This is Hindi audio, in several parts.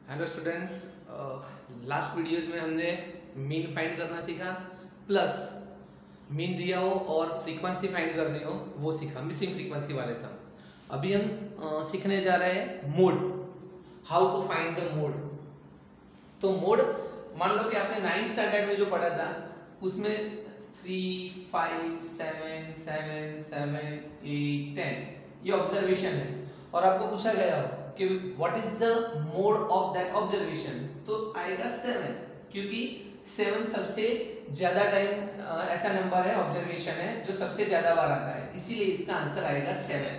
हेलो स्टूडेंट्स, लास्ट वीडियोज में हमने मीन फाइंड करना सीखा, प्लस मीन दिया हो और फ्रीक्वेंसी फाइंड करनी हो वो सीखा, मिसिंग फ्रीक्वेंसी वाले सब। अभी हम सीखने जा रहे हैं mode, how to find the mode. तो मोड मान लो कि आपने 9th स्टैंडर्ड में जो पढ़ा था उसमें 3, 5, 7, 7, 7, 8, 10 ये ऑब्जर्वेशन है और आपको पूछा गया हो कि what is the mode of that observation, तो आएगा 7, क्योंकि 7 सबसे ज्यादा टाइम ऐसा नंबर है, ऑब्जर्वेशन है जो सबसे ज्यादा बार आता है, इसीलिए इसका आंसर आएगा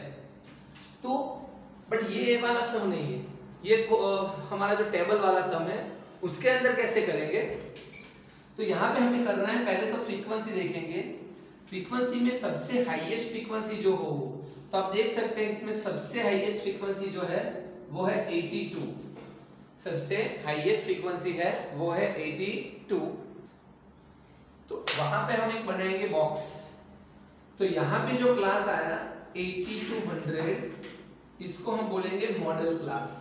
7। तो बट ये वाला सम नहीं है, ये हमारा जो टेबल वाला सम है उसके अंदर कैसे करेंगे। तो यहाँ पे हमें करना है, पहले तो फ्रीक्वेंसी देखेंगे। फ्रीक्वेंसी में सबसे हाईएस्ट फ्रीक्वेंसी जो हो, तो आप देख सकते हैं इसमें सबसे हाईएस्ट फ्रीक्वेंसी जो है वो है 82। सबसे हाईएस्ट फ्रीक्वेंसी है वो है 82। तो वहां पे हम एक बनाएंगे बॉक्स। तो यहाँ पे जो क्लास आया 80 to 100, इसको हम बोलेंगे मॉडल क्लास।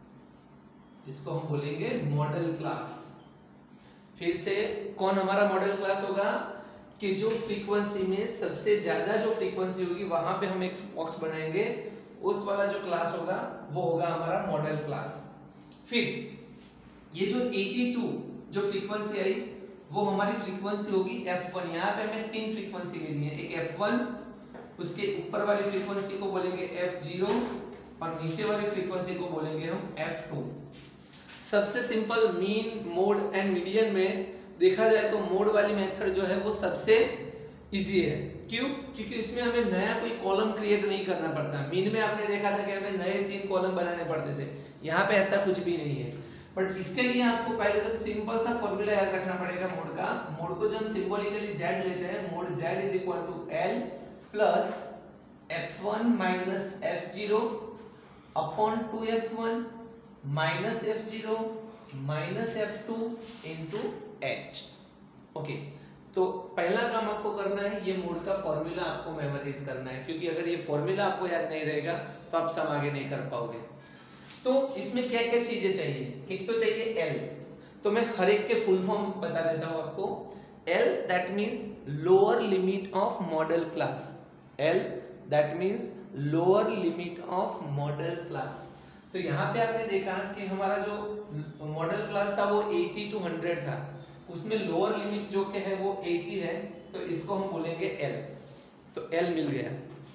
इसको हम बोलेंगे मॉडल क्लास। फिर से कौन हमारा मॉडल क्लास होगा कि जो फ्रीक्वेंसी में सबसे ज्यादा जो फ्रीक्वेंसी होगी वहां पे हम एक बॉक्स बनाएंगे, उस वाला जो क्लास होगा वो होगा हमारा मॉडल क्लास। फिर ये जो 82 जो फ्रीक्वेंसी आई वो हमारी फ्रीक्वेंसी होगी f1। यहाँ पे हमें 3 फ्रीक्वेंसी लेनी है, एक f1, उसके ऊपर वाली फ्रीक्वेंसी को बोलेंगे f0 और नीचे वाली फ्रीक्वेंसी को बोलेंगे हम f2। सबसे simple mean, mode and median में देखा जाए तो मोड वाली मेथड जो है वो सबसे इजी है। क्यों? क्योंकि इसमें हमें नया कोई कॉलम क्रिएट नहीं करना पड़ता। मीन में आपने देखा था कि हमें नए 3 कॉलम बनाने पड़ते थे, यहाँ पे ऐसा कुछ भी नहीं है। बट इसके लिए आपको पहले तो सिंपल सा फॉर्मूला याद रखना पड़ेगा मोड का। मोड को जब हम सिंबॉलिकली z लेते हैं, mode z is equal to l plus f1 minus f0 upon 2f1 minus f0 minus f2 into h। Okay, तो पहला काम आपको करना है ये मोड का फॉर्मूला आपको मेमोराइज करना है, क्योंकि अगर ये फॉर्मूला आपको याद नहीं रहेगा तो आप सम आगे नहीं कर पाओगे। तो इसमें क्या क्या चीजें चाहिए, एक तो चाहिए L। तो मैं हर एक के फुल फॉर्म बता देता हूं आपको। L that means lower limit of modal class. L that means lower limit of modal class. तो यहाँ पे आपने देखा कि हमारा जो मॉडल क्लास था वो 80 to 100 था, उसमें लोअर लिमिट जो क्या है वो 80 है, तो इसको हम बोलेंगे L। तो L मिल गया।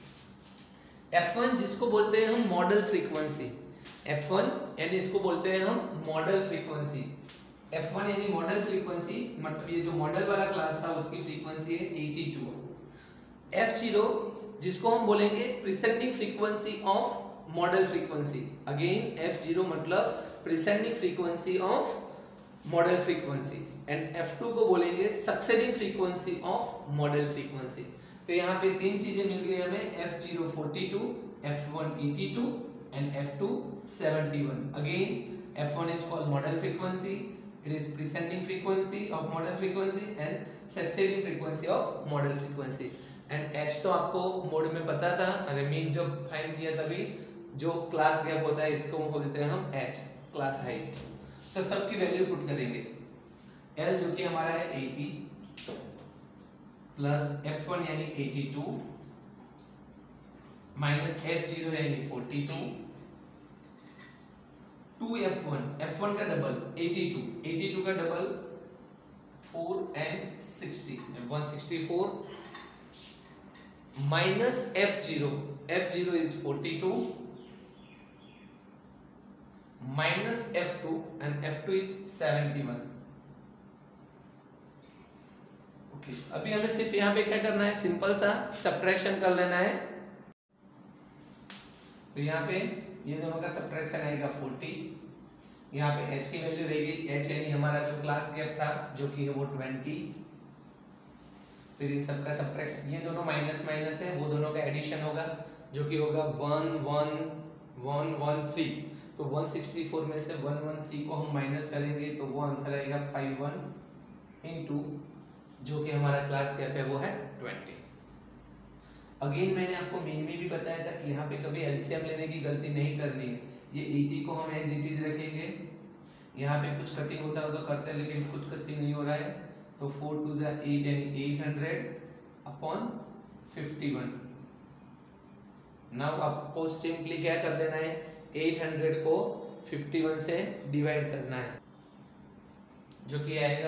F1 जिसको बोलते हैं हम मॉडल फ्रीक्वेंसी, F1 यानी इसको बोलते हैं हम मॉडल फ्रीक्वेंसी। F1 यानी मॉडल फ्रीक्वेंसी, मतलब ये जो मॉडल वाला क्लास था उसकी फ्रीक्वेंसी है 82। F0 जिसको हम बोलेंगे preceding frequency of modal frequency. Again F0 मतलब preceding frequency of modal frequency, and F2 को बोलेंगे succeeding frequency of modal frequency. तो यहाँ पे 3 चीजें मिल गई हमें, F0 42, F1 82 and F2 71। Again F1 is called model frequency, it is preceding frequency of model frequency and succeeding frequency of model frequency। and H तो आपको मोड में पता था, अरे मीन जो फाइंड किया तभी जो क्लास गैप होता है इसको बोलते हैं हम H, क्लास हाइट। तो सबकी वैल्यू पुट करेंगे। L जो कि हमारा है 80 प्लस F1 यानी 82 माइनस F0 यानी 42, 2F1, F1 का डबल 82, 82 का double 4 and 60, 164 minus F0, F0 is 42 minus F2 and F2 is 71। Okay, अभी हमें सिर्फ यहाँ पे क्या करना है, सिंपल सा सब्ट्रैक्शन कर लेना है। तो यहाँ पे ये दोनों का सब्ट्रैक्शन आएगा 40, यहाँ पे h की वैल्यू रहेगी, h यानी हमारा जो क्लास गैप था जो कि है वो 20। फिर इन सब का सब्ट्रैक्शन, ये दोनों माइनस माइनस है, वो दोनों का एडिशन होगा जो कि होगा 1 1 1 1 3। तो 164 में से 113 को हम माइनस करेंगे तो वो आंसर आएगा 51 इनटू जो कि हमारा क्लास गैप है वो है 20। अगेन मैंने आपको मीन में भी बताया था कि यहाँ पे कभी एलसीएम लेने की गलती नहीं करनी है। ये 80 को हम एज इट इज रखेंगे यहाँ पे कुछ कटिंग होता है तो करते हैं, लेकिन कुछ कटिंग नहीं हो रहा है। तो 4 2 8 यानी 800 अपॉन 51। नाउ आपको सिंपली क्या कर देना है, 800 को 51 से डिवाइड करना है, जो कि आएगा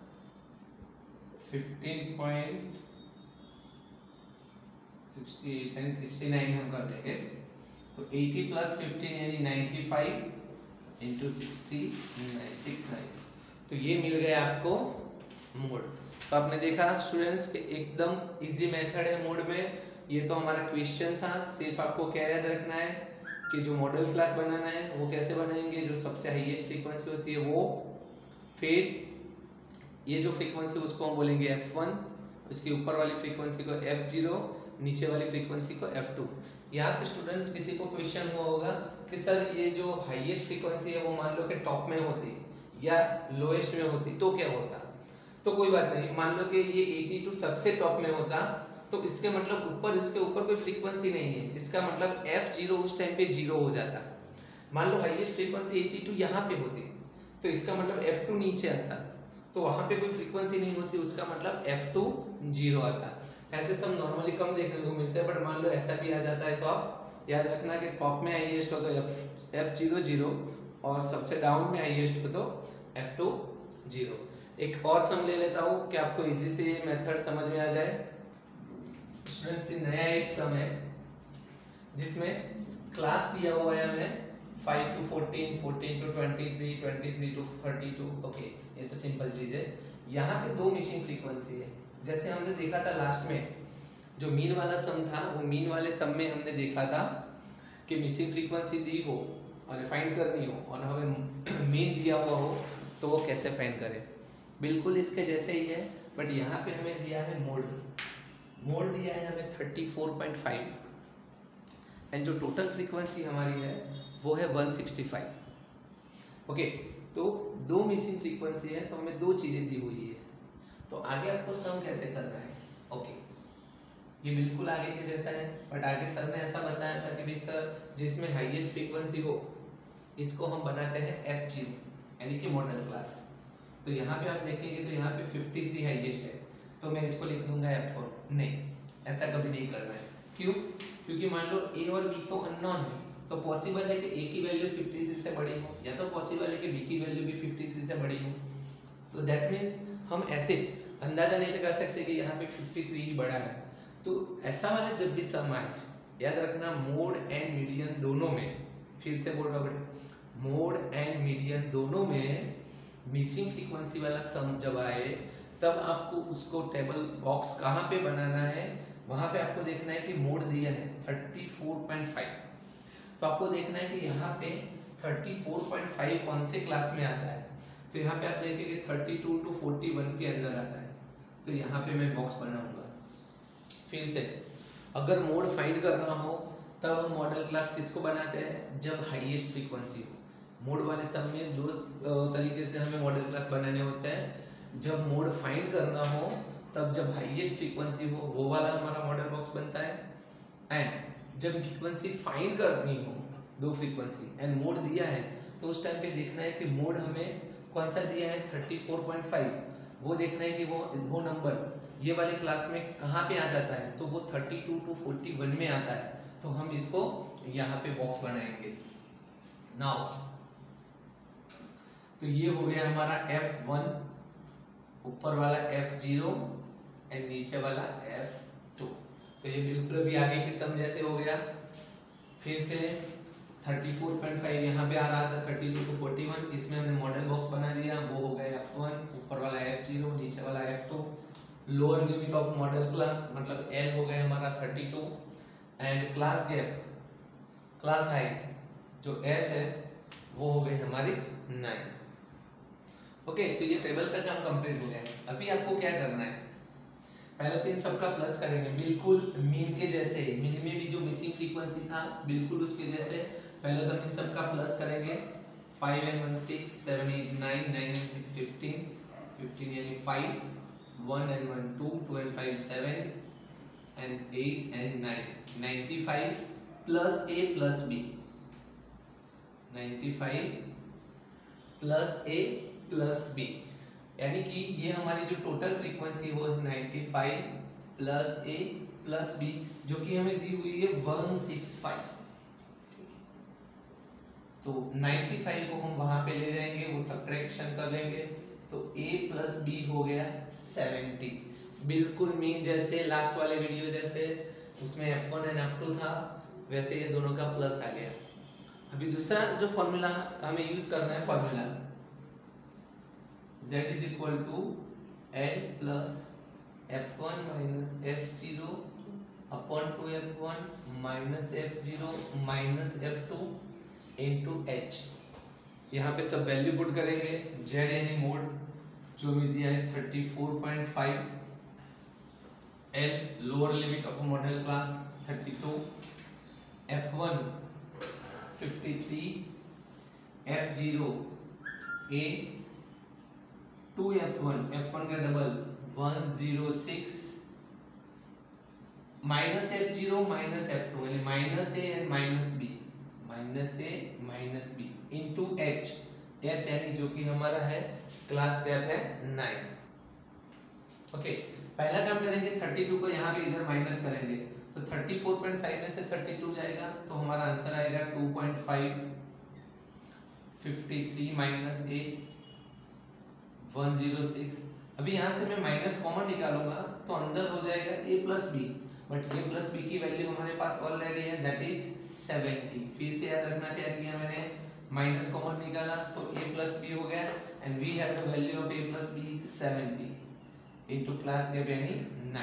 15.68 यानी 69 हम कर देंगे। तो 80 प्लस 15 यानी 95 इंटू 69। तो ये मिल गया आपको मोड। तो आपने देखा स्टूडेंट्स कि एकदम इजी मेथड है मोड में। ये तो हमारा क्वेश्चन था, सिर्फ आपको क्या याद रखना है कि जो मॉडल क्लास बनाना है वो कैसे बनाएंगे, जो सबसे हाईएस्ट फ्रीक्वेंसी होती है वो, फिर ये जो फ्रीक्वेंसी उसको हम बोलेंगे f1, उसके ऊपर वाली फ्रीक्वेंसी को f0, नीचे वाली फ्रीक्वेंसी को f2। यहाँ पे स्टूडेंट्स किसी को क्वेश्चन हुआ होगा कि सर ये जो हाईएस्ट फ्रीक्वेंसी है वो मान लो कि टॉप में होती या लोएस्ट में होती तो क्या होता। तो कोई बात नहीं, मान लो कि ये 82 सबसे टॉप में होता तो इसके मतलब ऊपर, इसके ऊपर कोई फ्रीक्वेंसी नहीं है, इसका मतलब f0 उस टाइम पे 0 हो जाता। मान लो हाईएस्ट फ्रीक्वेंसी 82 यहाँ पे होती तो इसका मतलब f2 नीचे आता, तो वहां पे कोई फ्रीक्वेंसी नहीं होती, उसका मतलब f2 0 आता। ऐसे सब नॉर्मली कम देखने को मिलते हैं, बट मान लो ऐसा भी आ जाता है तो आप याद रखना कि टॉप में हाईएस्ट हो तो f0 0 और सबसे डाउन में हाईएस्ट हो तो f2 0। एक और सम ले लेता हूँ कि आपको इजी से ये मेथड समझ में आ जाए। स्टूडेंट्स नया एक सम है जिसमें क्लास दिया हुआ है हमें 5 to 14, 14 to 23, 23 to 32। ओके, ये तो सिंपल चीज है। यहाँ पे दो मिसिंग फ्रीक्वेंसी है, जैसे हमने देखा था लास्ट में जो मीन वाला सम था, वो मीन वाले सम में हमने देखा था कि मिसिंग फ्रीक्वेंसी दी हो और फाइंड करनी हो और हमें मीन दिया हुआ हो तो वो कैसे फाइंड करें। बिल्कुल इसके जैसे ही है, बट यहाँ पे हमें दिया है मोड दिया है हमें 34.5 एंड जो टोटल फ्रीक्वेंसी हमारी है वो है 165। ओके, तो दो मिसिंग फ्रीक्वेंसी है तो हमें दो चीजें दी हुई है। तो आगे आपको सम कैसे करना है। ओके, ये बिल्कुल आगे के जैसा है, बट आगे सर ने ऐसा बताया था कि भाई सर जिसमें हाईएस्ट फ्रीक्वेंसी हो इसको हम बनाते हैं f0 यानी कि मॉडल क्लास। तो यहाँ पे आप देखेंगे तो यहाँ पे 53 हाईएस्ट है, तो मैं इसको लिख दूंगा f4। नहीं, ऐसा कभी नहीं करना है। क्यों? क्योंकि मान लो a और b तो अननोन है, तो पॉसिबल है कि a की वैल्यू 53 से बड़ी हो, या तो पॉसिबल है कि b की वैल्यू भी 53 से बड़ी हो। तो दैट मीन्स हम ऐसे अंदाजा नहीं लगा सकते कि यहाँ पे 53 ही बड़ा है। तो ऐसा वाला जब भी सम आए, याद रखना मोड एंड मीडियन दोनों में, फिर से बोल रहा बेटा, मोड एंड मीडियन दोनों में मिसिंग फ्रीक्वेंसी वाला सम जब आए तब आपको उसको टेबल बॉक्स कहाँ पे बनाना है, वहां पे आपको देखना है कि मोड दिया है 34.5। तो आपको देखना है कि यहाँ पे 34.5 कौन से क्लास में आता है। तो यहाँ पे आप देखेंगे 32 to 41 के अंदर आता है, तो यहाँ पे मैं बॉक्स बनाऊंगा। फिर से अगर मोड फाइंड करना हो तब हम मॉडल क्लास किसको बनाते हैं, जब हाईएस्ट फ्रीक्वेंसी हो। मोड वाले सब में दो तरीके से हमें मॉडल क्लास बनाने होते हैं। जब मोड फाइंड करना हो तब जब हाईएस्ट फ्रीक्वेंसी हो वो वाला हमारा मॉडल बॉक्स बनता है, एंड जब फ्रीक्वेंसी फाइंड करनी हो दो फ्रीक्वेंसी एंड मोड दिया है तो उस टाइम पे देखना है कि मोड हमें कौन सा दिया है 34.5, वो देखना है कि वो नंबर ये वाले क्लास में कहाँ पे आ जाता है। तो वो 32 to 41 में आता है, तो हम इसको यहाँ पे बॉक्स बनाएंगे। नाउ तो ये हो गया हमारा f1, ऊपर वाला f0 एंड नीचे वाला f2। तो ये बिल्कुल अभी आगे की सम जैसे हो गया। फिर से 34.5 यहाँ पे आ रहा था 32 to 41, इसमें हमने मॉडल बॉक्स बना दिया, वो हो गया f1, ऊपर वाला f0, नीचे वाला f2। Lower limit of modal class मतलब L हो गया हमारा 32 and class gap, class height जो H है वो हो गई हमारी 9। ओके, तो ये टेबल का काम कंप्लीट हो गया है। अभी आपको क्या करना है, पहले तो इन सबका प्लस करेंगे बिल्कुल मीन के जैसे। मीन में भी जो मिसिंग फ्रीक्वेंसी था बिल्कुल उसके जैसे। पहले तो इन सबका प्लस करेंगे। 5 and 1 6, 7 8 9, 9 and 6 15, 15 यानी 5, 1 and 1 2, 2 and 5 7 and 8 and 9, 95 plus A plus B, 95 plus A plus B, यानी कि ये हमारी जो टोटल फ्रीक्वेंसी वो है 95 प्लस ए प्लस बी, जो कि हमें दी हुई है 165। तो 95 को हम वहां पे ले जाएंगे, वो सब्ट्रैक्शन कर लेंगे, तो a प्लस बी हो गया 70। बिल्कुल मीन जैसे लास्ट वाले वीडियो जैसे उसमें f1 एंड f2 था, वैसे ये दोनों का प्लस आ गया। अभी दूसरा जो फॉर्मूला हमें यूज करना है, formula z is equal to l plus f1 minus f0 upon 2f1 minus f0 minus f2 into h। यहाँ पे सब वैल्यू पुट करेंगे। z यानी मोड जो हमें दिया है 34.5, l lower limit of modal class 32, f1 53, f0 a 2f1, f1 का double 106 minus f0 minus f2 यानी minus a and minus b, minus a minus b into h, h यानी जो कि हमारा है क्लास गैप है 9। ओके, पहला काम करेंगे 32 को यहाँ पे इधर माइनस करेंगे, तो 34.5 में से 32 जाएगा तो हमारा आंसर आएगा 2.5, 53 माइनस a 106। अभी यहाँ से मैं माइनस कॉमन निकालूंगा तो अंदर हो जाएगा a plus B, but a plus B की वैल्यू हमारे पास ऑलरेडी है, दैट इज 70। फिर से याद रखना क्या किया मैंने, माइनस कॉमन निकाला तो a प्लस बी हो गया, and we have the value of a plus B 70 into class gap यानी 9।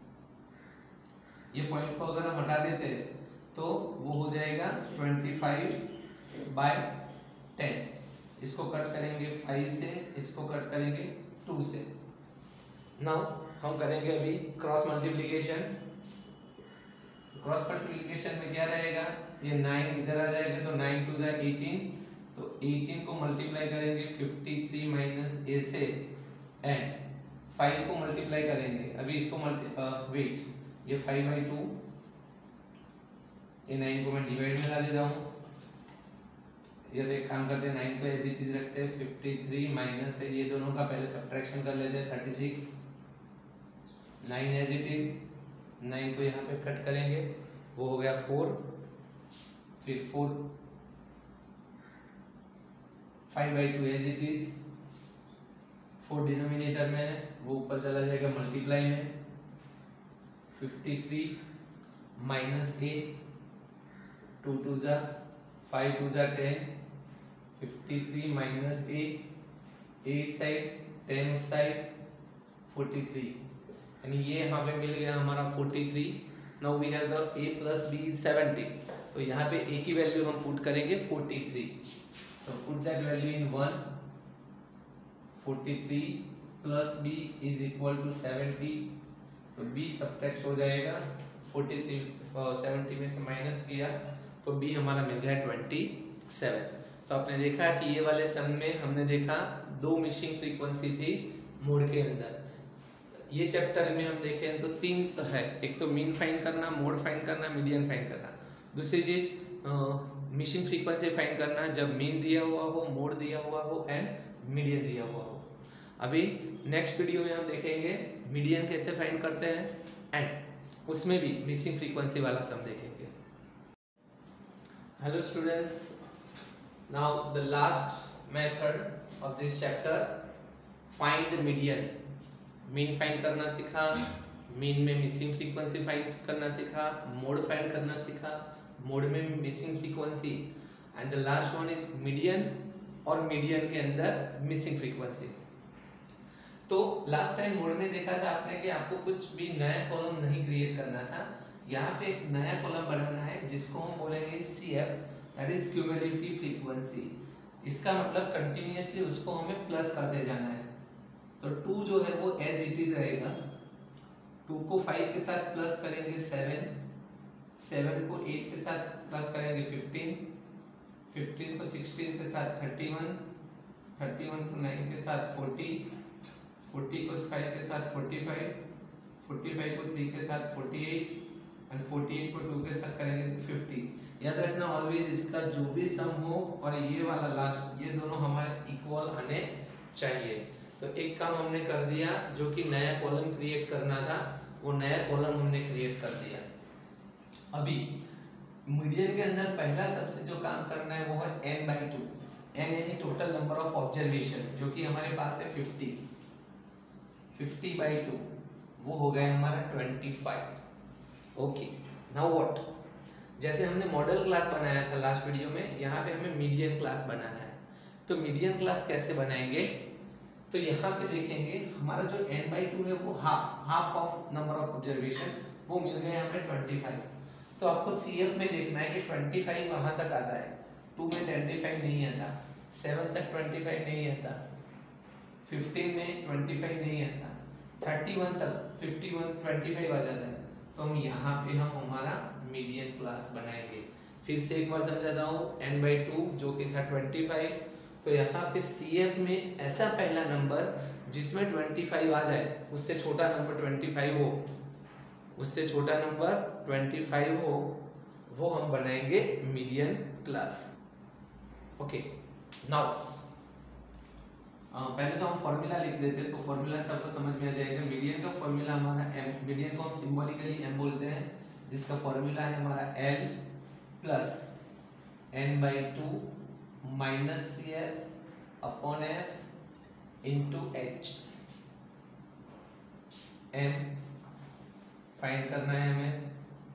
ये पॉइंट को अगर हम हटा देते तो वो हो जाएगा 25/10। इसको कट करेंगे 5 से, इसको कट करेंगे 2 से। नाउ हम करेंगे अभी क्रॉस मल्टीप्लिकेशन। क्रॉस मल्टीप्लिकेशन में क्या रहेगा, ये 9 इधर आ जाएगा तो 9 2 जा 18, तो 18 को मल्टीप्लाई करेंगे 53 माइनस a से, एंड 5 को मल्टीप्लाई करेंगे। अभी इसको वेट, ये 5/2, ये 9 को मैं डिवाइड में ला दे रहा हूँ। ये एक काम करते हैं, 9 को एज इट इज रखते हैं, 53 माइनस है ये दोनों का पहले सब्ट्रैक्शन कर लेते हैं 36, 9 एज इट इज, 9 को यहाँ पे कट करेंगे, वो हो गया 4, फिर 4 5/2 एज इट इज, 4 डिनोमिनेटर में है वो ऊपर चला जाएगा मल्टीप्लाई में, 53 माइनस a 2 2 जा 5 2 जा 10, 53 माइनस a इस साइड 10 उस साइड 43, यानी ये यहाँ पे मिल गया हमारा 43। Now we have the a plus b is 70, तो यहाँ पे a की वैल्यू हम पुट करेंगे 43, तो put that value in 1, 43 plus b is equal to 70, तो b सब्ट्रैक्ट हो जाएगा 43, 70 में से माइनस किया तो b हमारा मिल गया 27। तो आपने देखा कि ये वाले सम में हमने देखा 2 मिसिंग फ्रीक्वेंसी थी मोड के अंदर। ये चैप्टर में हम देखें तो 3 है, एक तो मीन फाइंड करना, मोड फाइंड करना, मीडियन फाइंड करना। दूसरी चीज मिसिंग फ्रीक्वेंसी फाइंड करना जब मीन दिया हुआ हो, मोड दिया हुआ हो एंड मीडियन दिया हुआ हो। अभी नेक्स्ट वीडियो में हम देखेंगे मीडियन कैसे फाइंड करते हैं एंड उसमें भी मिसिंग फ्रीक्वेंसी वाला सम देखेंगे। Hello students, now the last method of this chapter, find the median. Mean find करना सीखा, मीन में मिसिंग फ्रीक्वेंसी फाइंड करना सीखा, मोड फाइंड करना सीखा, मोड में missing frequency, and the last one is median, और मीडियन के अंदर मिसिंग फ्रीक्वेंसी। तो लास्ट टाइम मोड में देखा था आपने कि आपको कुछ भी नया कॉलम नहीं क्रिएट करना था। यहाँ पे एक नया कॉलम बनाना है जिसको हम बोलेंगे CF, that is cumulative frequency. इसका मतलब कंटिन्यूअसली उसको हमें प्लस करते जाना है। तो 2 जो है वो एज इट इज रहेगा, 2 को 5 के साथ प्लस करेंगे 7, 7 को 8 के साथ प्लस करेंगे 15, 15 को 16 के साथ 31, 31 को 9 के साथ 40, 40 को 5 के साथ 45, 45 को 3 के साथ 48, एंड 48 को 2 के साथ करेंगे तो 50। याद रखना ऑलवेज इसका जो भी सम हो और ये वाला लास्ट, ये दोनों हमारे इक्वल आने चाहिए। तो एक काम हमने कर दिया, जो कि नया कॉलम क्रिएट करना था वो नया कॉलम हमने क्रिएट कर दिया। अभी मीडियन के अंदर पहला सबसे जो काम करना है वो है n/2, n यानी टोटल नंबर ऑफ ऑब्जर्वेशन, जो कि हमारे पास है 50/2 वो हो गया हमारा 25। ओके, नाउ व्हाट, जैसे हमने मॉडल क्लास बनाया था लास्ट वीडियो में, यहाँ पे हमें मीडियन क्लास बनाना है। तो मीडियन क्लास कैसे बनाएंगे, तो यहाँ पे देखेंगे हमारा जो n/2 है वो half of number of observation वो मिल गए हमें 25। तो आपको CF में देखना है कि 25 वहां तक आता है, 2 में 25 नहीं आता, 7 तक 25 नहीं आता, 15 में 25 नहीं आता, 31 तक 25 आ जाता है। तो हम यहाँ पे हम हमारा मीडियन क्लास बनाएंगे। फिर से एक बार समझाता हूँ, n/2 जो कि था 25, तो यहाँ पे CF में ऐसा पहला नंबर जिसमें 25 आ जाए, उससे छोटा नंबर 25 हो, उससे छोटा नंबर 25 हो, वो हम बनाएंगे मीडियन क्लास। ओके, नाउ पहले तो हम फॉर्मूला लिख देते हैं, तो फॉर्मूला से आपको समझ में आ जाएगा। मीडियन का फॉर्मूला हमारा m, मीडियन को हम सिंबॉलिकली m बोलते हैं, जिसका फॉर्मूला है हमारा L plus n/2 minus CF upon F into H। m फाइंड करना है हमें,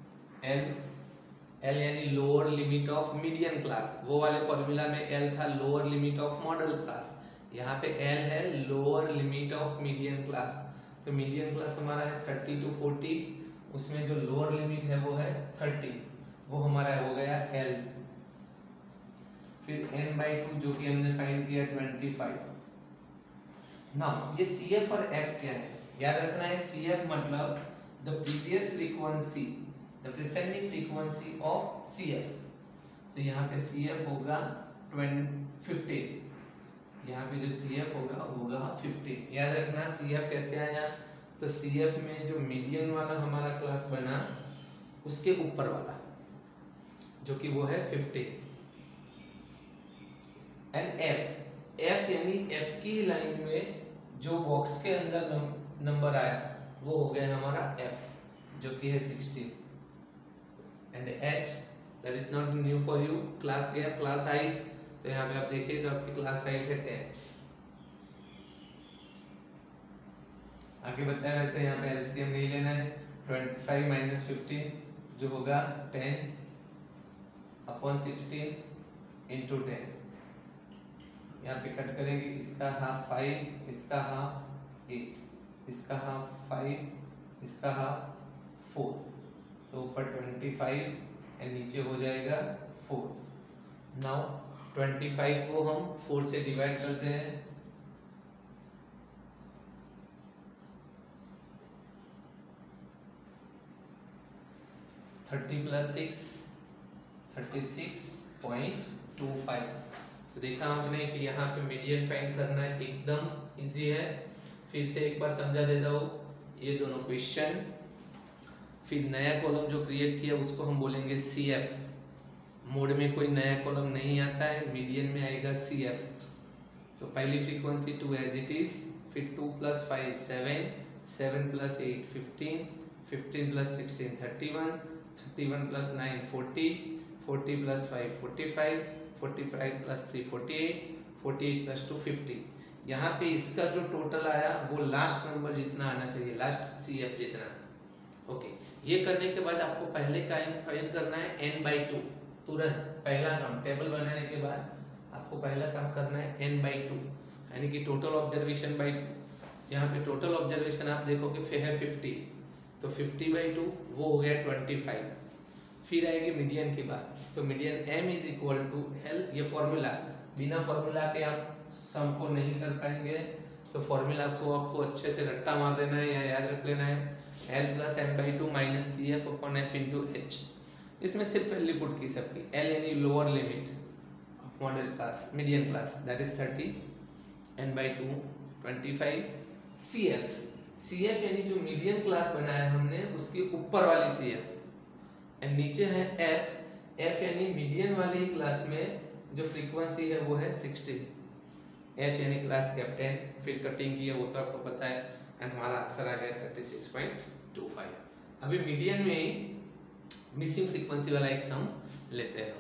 L यानी lower limit of median class, वो वाले फॉर्मूला में L था lower limit of modal class, यहाँ पे L है lower limit of median class. तो मीडियन क्लास हमारा है 30 to 40, उसमें जो लोअर लिमिट है वो है 30, वो हमारा हो गया L। फिर n/2 जो कि हमने फाइंड किया 25। नाउ ये CF और F क्या है, याद रखना है CF मतलब the previous frequency, the preceding frequency of CF। तो यहाँ पे CF होगा 15, यहाँ पे जो CF होगा 15। याद रखना CF कैसे आया, तो CF में जो मीडियन वाला हमारा क्लास बना उसके ऊपर वाला जो कि वो है 15। एंड F यानी F की लाइन में जो बॉक्स के अंदर नंबर आया वो हो गया हमारा F जो कि है 16। And H that is not new for you, class gap, class height, तो यहाँ पे आप देखिए तो आपकी क्लास हाइट है 10। आगे बताया वैसे यहाँ पे LCM नहीं लेना है, 25 माइनस 15 जो होगा 10 अपॉन 16 इंटू 10। यहाँ पे कट करेंगे, इसका हाफ 5, इसका हाफ 8, इसका हाफ 5, इसका हाफ 4, तो ऊपर 25 एंड नीचे हो जाएगा 4। नाउ 25 को हम 4 से डिवाइड करते हैं, थर्टी प्लस 6 36.25। तो देखा हमने कि यहाँ पे मीडियन फाइंड करना है, एकदम इजी है। फिर से एक बार समझा देता हूँ ये दोनों क्वेश्चन। फिर नया कॉलम जो क्रिएट किया उसको हम बोलेंगे CF। मोड में कोई नया कॉलम नहीं आता है, मीडियन में आएगा CF। तो पहली फ्रीक्वेंसी 2 एज इट इज, फिर 2 + 5 7, 7 + 8 15, 15 + 16 31, 31 + 9 40, 40 + 5 45, 45 + 3 48, 48 + 2 50। यहाँ पे इसका जो टोटल आया वो लास्ट नंबर जितना आना चाहिए, लास्ट CF जितना। ओके, ये करने के बाद आपको पहले फाइंड करना है n/2। तुरंत पहला काम टेबल बनाने के बाद आपको पहला काम करना है n/2 यानी कि टोटल ऑब्जर्वेशन बाई 2। यहाँ पे टोटल ऑब्जर्वेशन आप देखोगे है 50, तो 50/2 वो हो गया 25। फिर आएगी मीडियन के बाद, तो मीडियन m = L। ये फॉर्मूला, बिना फॉर्मूला के आप सम को नहीं कर पाएंगे, तो फॉर्मूला को आपको अच्छे से रट्टा मार देना है या याद रख लेना है, L + m/2 - CF upon F into H। इसमें सिर्फ वैल्यू पुट की सबकी, L यानी lower limit of modal class, median class that is 30, n/2 25, CF यानी जो मीडियन क्लास बनाया हमने उसके ऊपर वाली CF एंड नीचे है एफ। एफ यानी मीडियन वाली क्लास में जो फ्रीक्वेंसी है वो है 60। एच यानी क्लास कैप्टन, फिर कटिंग की है वो तो आपको पता है, एंड हमारा आंसर आ गया 36.25। अभी मीडियन में मिसिंग फ्रीक्वेंसी वाला एक सम लेते हैं हम।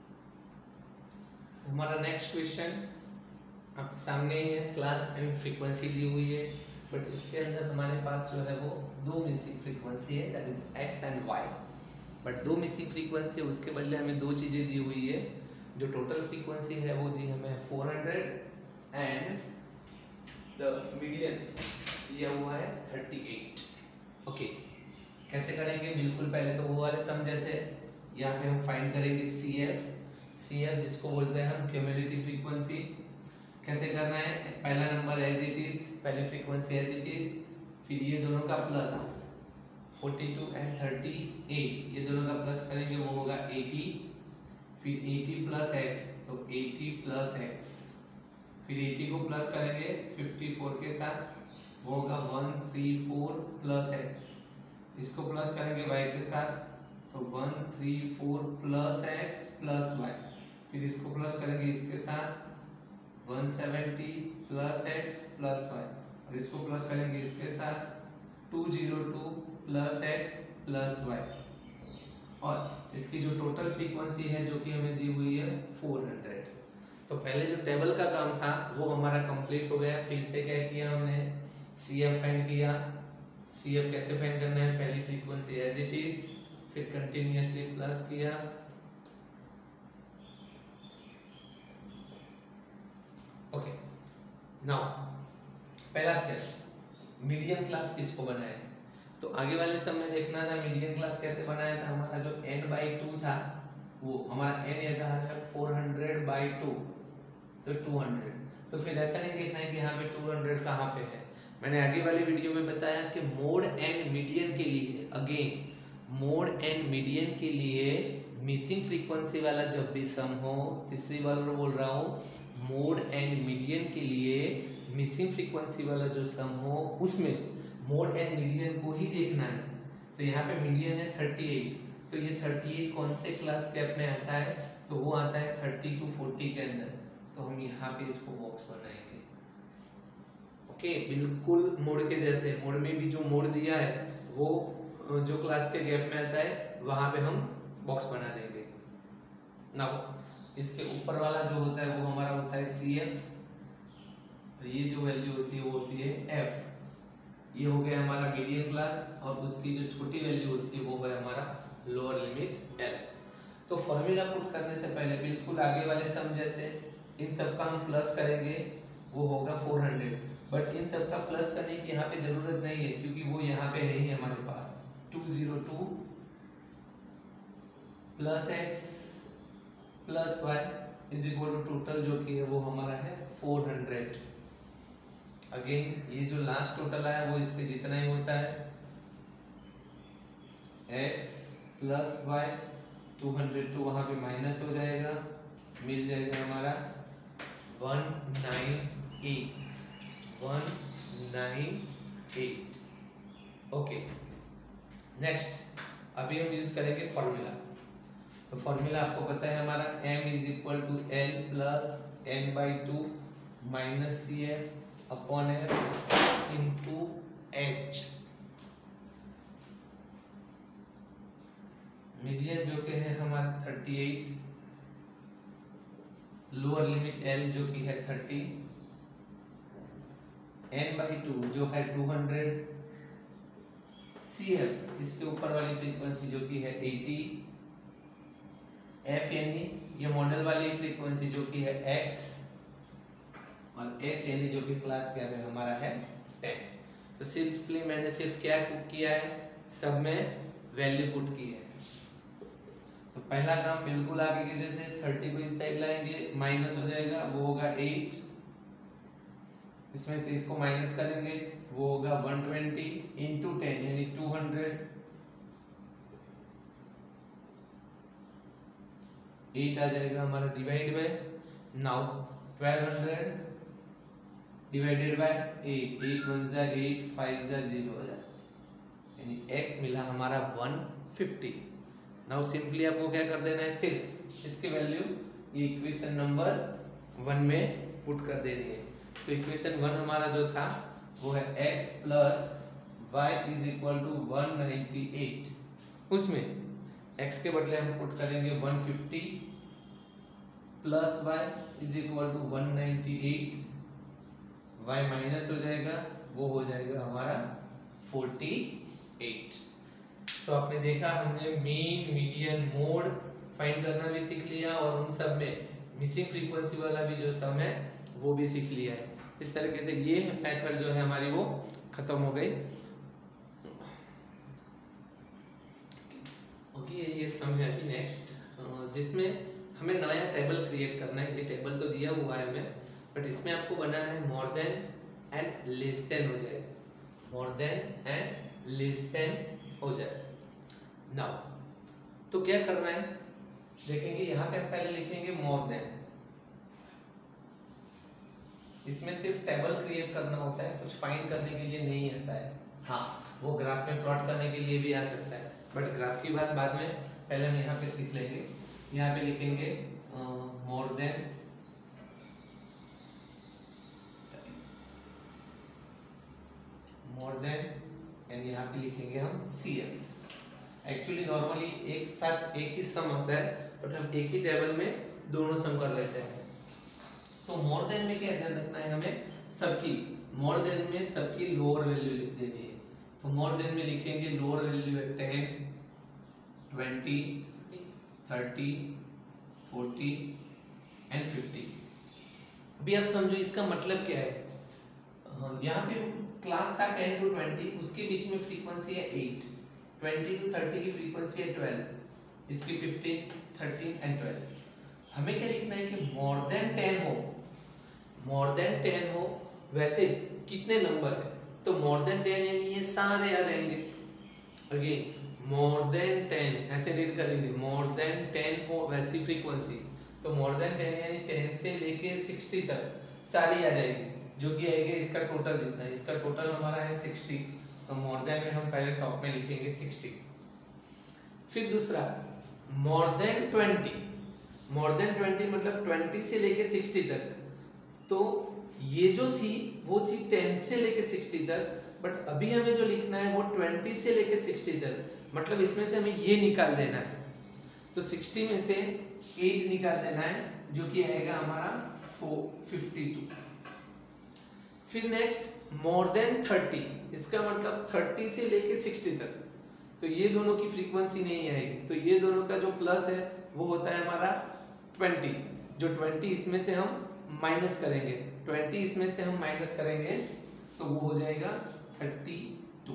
हमारा नेक्स्ट क्वेश्चन आपके सामने ही है, क्लास एंड फ्रीक्वेंसी दी हुई है, बट इसके अंदर हमारे पास जो है वो दो मिसिंग फ्रीक्वेंसी है, that is X and Y. But दो मिसिंग फ्रीक्वेंसी है, उसके बदले हमें दो चीज़ें दी हुई है। जो टोटल फ्रीक्वेंसी है वो दी हमें 400 एंड द मीडियन दिया हुआ है 38। ओके, कैसे करेंगे? बिल्कुल पहले तो वो वाले सम जैसे यहाँ पे हम फाइंड करेंगे सी एफ जिसको बोलते हैं हम क्यूमुलेटिव फ्रीक्वेंसी। कैसे करना है? पहला नंबर एज इट इज, पहली फ्रीक्वेंसी एज इट इज, फिर ये दोनों का प्लस 42 एंड 38, ये दोनों का प्लस करेंगे वो होगा 80, फिर 80 प्लस एक्स, तो 80 प्लस एक्स, फिर 80 को प्लस करेंगे 54 के साथ, वो होगा 134 प्लस एक्स, इसको प्लस करेंगे y के साथ, तो 134 प्लस एक्स प्लस वाई, फिर इसको प्लस करेंगे इसके साथ 170 प्लस एक्स प्लस वाई, और इसको प्लस करेंगे इसके साथ 202 प्लस एक्स प्लस वाई, और इसकी जो टोटल फ्रीक्वेंसी है जो कि हमें दी हुई है 400। तो पहले जो टेबल का काम था वो हमारा कंप्लीट हो गया। फिर से क्या किया हमने? सी एफ फाइंड किया। सी एफ कैसे फाइंड करना है? पहली फ्रीक्वेंसी एज इट इज, फिर कंटिन्यूअसली प्लस किया, ओके। नाउ पहला स्टेप, मीडियन क्लास किसको बनाए? तो आगे वाले सब में देखना था मीडियन क्लास कैसे बनाया था। हमारा जो n/2 था वो हमारा n ये था 400/2, तो 200। तो फिर ऐसा नहीं देखना है कि यहाँ पे 200 कहाँ पे है। मैंने आगे वाली वीडियो में बताया कि मोड एंड मीडियन के लिए, अगेन मोड एंड मीडियन के लिए मिसिंग फ्रीक्वेंसी वाला जब भी सम हो, तीसरी बार बोल रहा हूँ, मोड एंड मीडियन के लिए मिसिंग फ्रीक्वेंसी वाला जो सम हो उसमें मोड एंड मीडियन को ही देखना है। तो यहाँ पे मीडियन है 38, तो ये 38 कौन से क्लास कैप में आता है? तो वो आता है 30 to 40 के अंदर। तो हम यहाँ पे इसको बॉक्स बनाएंगे, ओके, बिल्कुल मोड के जैसे। मोड में भी जो मोड दिया है वो जो क्लास के गैप में आता है वहां पे हम बॉक्स बना देंगे। नाउ इसके ऊपर वाला जो होता है वो हमारा होता है सी एफ, ये जो वैल्यू होती है वो होती है एफ। ये हो गया हमारा मीडियम क्लास, और उसकी जो छोटी वैल्यू होती है वो है हमारा लोअर लिमिट एल। तो फॉर्मूला पुट करने से पहले बिल्कुल आगे वाले सम जैसे इन सब का हम प्लस करेंगे, वो होगा 400। बट इन सब का प्लस करने की यहाँ पे जरूरत नहीं है क्योंकि वो यहाँ पे है ही हमारे पास। 202 plus X plus Y is equal to total जो कि है वो हमारा है 400। अगेन ये जो लास्ट टोटल आया वो इसके जितना ही होता है, x प्लस वाई, 202 वहां पे माइनस हो जाएगा, मिल जाएगा हमारा 198। ओके, नेक्स्ट अभी हम यूज करेंगे फॉर्मूला। तो फॉर्मूला आपको पता है हमारा m is equal to l plus n/2 minus C F upon F into H. Median जो के है हमारा 38, लोअर लिमिट l जो की है 30, n/2 जो है 200, CF इसके ऊपर वाली फ्रीक्वेंसी जो की है 80, F यानी ये मॉडल वाली फ्रीक्वेंसी जो की है x, और H यानी जो कि क्लास क्या है हमारा है 10। तो सिंपली मैंने सिर्फ क्या किया है, सब में वैल्यू पुट की है। तो पहला काम बिल्कुल आगे के जैसे 30 को इस साइड लाएंगे, माइनस हो जाएगा, वो होगा 8, इसमें से इसको माइनस करेंगे वो होगा 120 इंटू 10 यानी 200, 8 आ जाएगा हमारा डिवाइड में। नाउ 1200 डिवाइडेड बाय 8, 8 1 जा 8, 5 जा 0 हो जाए, यानी x मिला हमारा 150। नाउ सिंपली आपको क्या कर देना है, सिर्फ इसकी वैल्यू ये इक्वेशन नंबर 1 में पुट कर देनी है। तो इक्वेशन 1 हमारा जो था वो है x plus y is equal to 198। उसमें x के बदले हम पुट करेंगे 150 plus y is equal to 198, y minus हो जाएगा, वो हो जाएगा हमारा 48। तो आपने देखा हमने मीन, मीडियन, मोड फाइंड करना भी सीख लिया और उन सब में मिसिंग फ्रीक्वेंसी वाला भी जो सम है वो भी सीख लिया है। इस तरीके से ये मेथड जो है हमारी वो खत्म हो गई। ओके, ये सम है अभी नेक्स्ट, जिसमें हमें नया टेबल क्रिएट करना है। ये टेबल तो दिया हुआ है हमें, बट इसमें आपको बनाना है more than and less than हो जाए, more than and less than हो जाए। नाउ तो क्या करना है, देखेंगे यहाँ पे हम पहले लिखेंगे मोर देन। इसमें सिर्फ टेबल क्रिएट करना होता है, कुछ फाइंड करने के लिए नहीं आता है। हाँ, वो ग्राफ में प्लॉट करने के लिए भी आ सकता है, बट ग्राफ की बात बाद में, पहले हम यहाँ पे सीख लेंगे। यहाँ पे लिखेंगे मोर देन एंड यहाँ पे लिखेंगे हम CF। एक्चुअली नॉर्मली एक साथ एक ही सम आता है, बट हम एक ही टेबल में दोनों सम कर लेते हैं। तो मोर देन में क्या ध्यान रखना है हमें, सबकी मोर देन में सबकी लोअर वैल्यू लिख देनी है। तो मोर देन में लिखेंगे लोअर वैल्यू है 10, 20, 30, 40 एंड 50। अभी आप समझो इसका मतलब क्या है। यहाँ पे क्लास था 10 to 20, उसके बीच में फ्रीक्वेंसी है 8, 20 to 30 की फ्रीक्वेंसी है 12, इसकी 15, 13 एंड 12। हमें क्या लिखना है कि मोर देन 10 हो, मोर देन 10 हो। वैसे कितने नंबर है, तो मोर देन 10 यानी ये सारे आ जाएंगे। अगेन मोर देन 10 ऐसे रीड करेंगे, मोर देन 10 हो वैसी फ्रीक्वेंसी, तो मोर देन 10 यानी 10 से लेके 60 तक सारी आ जाएगी, जो कि आएगा इसका टोटल जितना है। इसका टोटल हमारा है 60, तो मोर देन में हम पहले टॉप में लिखेंगे 60। फिर दूसरा मोर देन 20, मोर देन 20 मतलब 20 से लेके 60 तक। तो ये जो थी वो थी 10 से लेके 60 तक, बट अभी हमें जो लिखना है वो 20 से लेके 60 तक, मतलब इसमें से हमें ये निकाल देना है। तो 60 में से 8 निकाल देना है, जो कि आएगा हमारा 52। फिर नेक्स्ट मोर देन 30, इसका मतलब 30 से लेके 60 तक, तो ये दोनों की फ्रीक्वेंसी नहीं आएगी, तो ये दोनों का जो प्लस है वो होता है हमारा 20। जो 20 इसमें से हम माइनस करेंगे, 20 इसमें से हम माइनस करेंगे, तो वो हो जाएगा 32।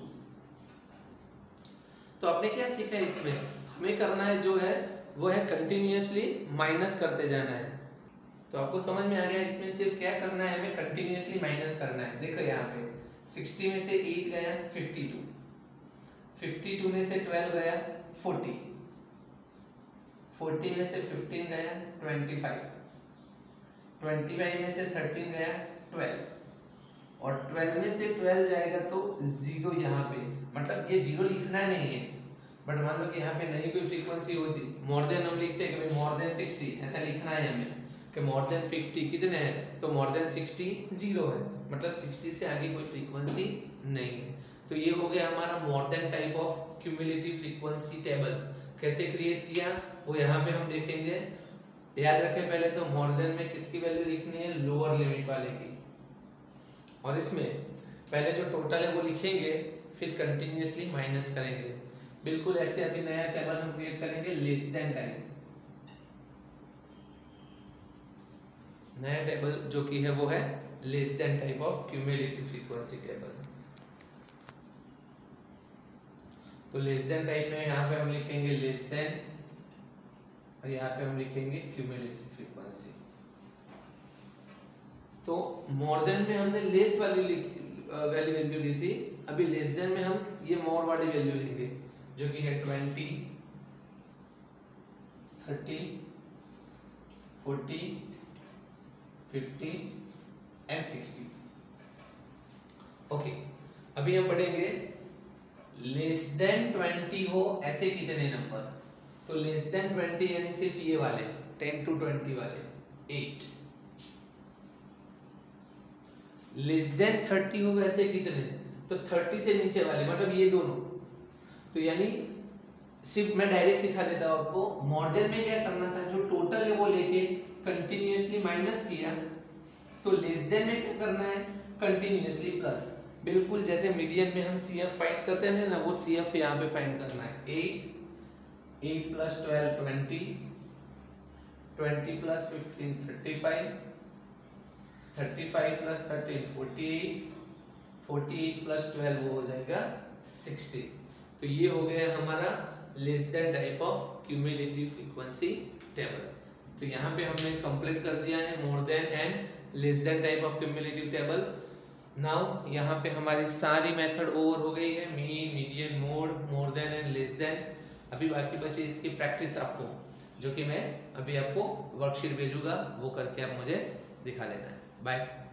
तो आपने क्या सीखा है इसमें, हमें करना है जो है वो है कंटिन्यूअसली माइनस करते जाना है। तो आपको समझ में आ गया इसमें सिर्फ क्या करना है, हमें कंटिन्यूअसली माइनस करना है। देखो यहाँ पे 60 में से 8 गया 52, 52 में से 12 गया 40, 40 में से 15 गया 25, 25 में से 13 गया 12, और 12 में से 12 जाएगा तो 0 यहाँ पे, मतलब ये 0 लिखना नहीं है, बट मान लो कि यहाँ पे नहीं कोई फ्रीक्वेंसी होती, मोर देन हम लिखते हैं कि भाई मोर देन 60 ऐसा लिखना है हमें, कि मोर देन 50 कितने हैं, तो मोर देन 60 0 है, मतलब 60 से आगे कोई फ्रीक्वेंसी नहीं है। तो ये हो गया हमारा more than type of cumulative frequency table. कैसे क्रिएट किया वो यहाँ पे हम देखेंगे। याद रखें पहले तो मोर देन में किसकी वैल्यू लिखनी है, लोअर लिमिट वाले की, और इसमें पहले जो टोटल है वो लिखेंगे, फिर कंटिन्यूअसली माइनस करेंगे। बिल्कुल ऐसे अभी नया टेबल हम क्रिएट करेंगे लेस देन टाइप, नया टेबल जो कि है वो है less than type of cumulative frequency table. तो लेस देन टाइप में यहाँ पे हम लिखेंगे लेस देन, और यहाँ पे हम लिखेंगे क्यूमुलेटिव फ्रीक्वेंसी। तो मोर देन में हमने लेस वाली वैल्यू ली थी, अभी लेस देन में हम ये मोर वाली वैल्यू लेंगे, जो कि है 20, 30, 40, 50 एंड 60। ओके, अभी हम पढ़ेंगे लेस देन 20 हो ऐसे कितने नंबर। तो लेस देन 20 यानी सिर्फ ये वाले 10 to 20 वाले 8। लेस देन 30 हो वैसे कितने, तो 30 से नीचे वाले मतलब ये दोनों। तो यानी सिर्फ मैं डायरेक्ट सिखा देता हूं आपको। मोर देन में क्या करना था, जो टोटल है वो लेके कंटिन्यूअसली माइनस किया। तो लेस देन में क्या करना है, कंटिन्यूअसली प्लस। बिल्कुल जैसे मीडियन में हम CF फाइंड करते हैं ना, वो CF यहाँ पे फाइंड करना है। 8 प्लस 12 20, 20 प्लस 15 35, 35 प्लस 13 48, 48 प्लस 12 वो हो जाएगा 60। तो ये हो गया हमारा less than type of cumulative frequency table. तो यहाँ पे हमने कंप्लीट कर दिया है more than and less than type of cumulative table. Now यहाँ पे हमारी सारी मेथड ओवर हो गई है, mean, median, mode, more than and less than. अभी बाकी बचे इसकी प्रैक्टिस आपको, जो कि मैं अभी आपको वर्कशीट भेजूंगा, वो करके आप मुझे दिखा देना है। बाय।